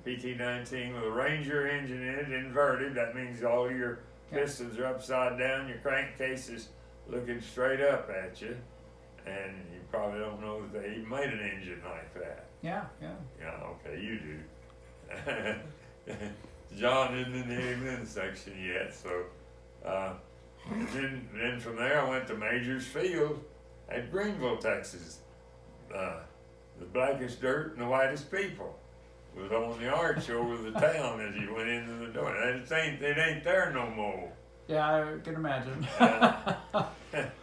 PT-19 with a Ranger engine in it, inverted. That means all your pistons are upside down, your crankcase is looking straight up at you, and you probably don't know that they even made an engine like that. Yeah. Yeah, okay, you do. John isn't in the amen section yet, so then from there I went to Major's Field at Greenville, Texas. The blackest dirt and the whitest people was on the arch over the town as you went into the door. It ain't there no more. Yeah, I can imagine.